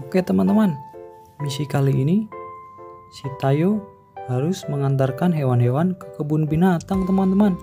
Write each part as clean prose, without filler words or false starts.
Oke teman-teman, misi kali ini si Tayo harus mengantarkan hewan-hewan ke kebun binatang teman-teman.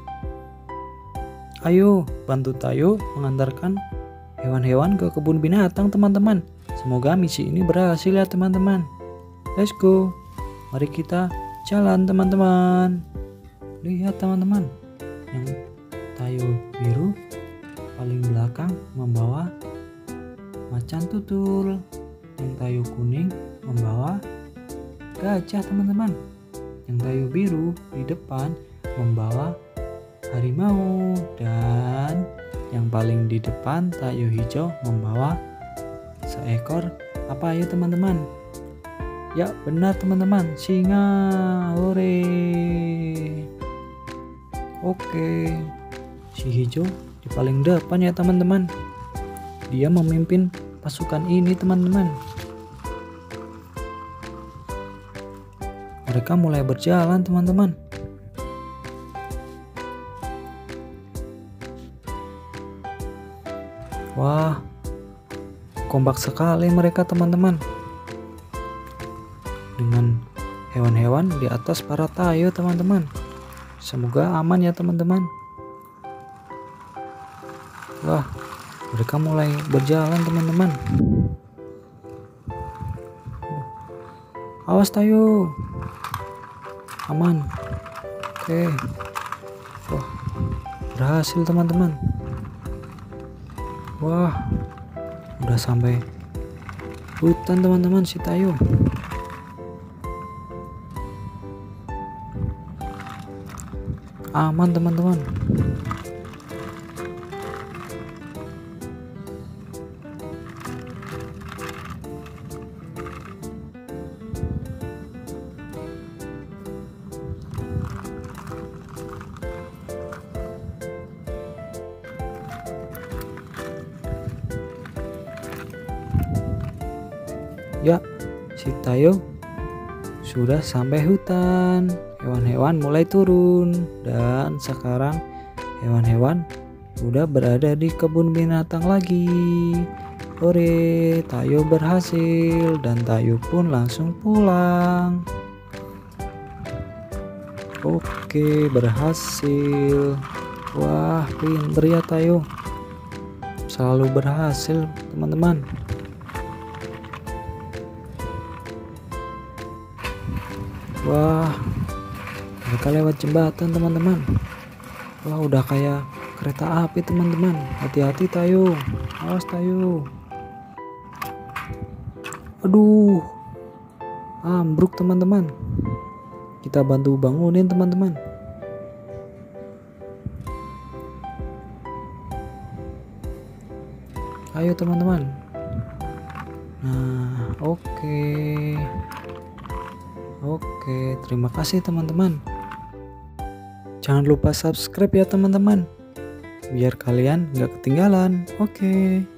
Ayo bantu Tayo mengantarkan hewan-hewan ke kebun binatang teman-teman. Semoga misi ini berhasil ya teman-teman. Let's go, mari kita jalan teman-teman. Lihat teman-teman, yang Tayo biru paling belakang membawa macan tutul, yang Tayo kuning membawa gajah teman-teman, yang Tayo biru di depan membawa harimau, dan yang paling di depan Tayo hijau membawa seekor apa ya teman-teman? Ya benar teman-teman, singa. Hore. Oke, si hijau di paling depan ya teman-teman. Dia memimpin pasukan ini teman-teman. Mereka mulai berjalan teman-teman. Wah, kompak sekali mereka teman-teman. Dengan hewan-hewan di atas para Tayo teman-teman. Semoga aman ya teman-teman. Wah, mereka mulai berjalan teman-teman. Awas Tayo. Aman. Oke. Wah, berhasil teman-teman. Wah, udah sampai hutan teman-teman si Tayo. Aman teman-teman. Ya, si Tayo sudah sampai hutan. Hewan-hewan mulai turun, dan sekarang hewan-hewan udah berada di kebun binatang lagi. Hore, Tayo berhasil, dan Tayo pun langsung pulang. Oke, berhasil. Wah, pinter ya Tayo. Selalu berhasil teman-teman. Wah, mereka lewat jembatan teman-teman. Wah, udah kayak kereta api teman-teman. Hati-hati Tayo. Awas Tayo. Aduh, ambruk teman-teman. Kita bantu bangunin teman-teman. Ayo teman-teman. Nah, Oke, terima kasih teman-teman. Jangan lupa subscribe ya teman-teman, biar kalian gak ketinggalan. Oke.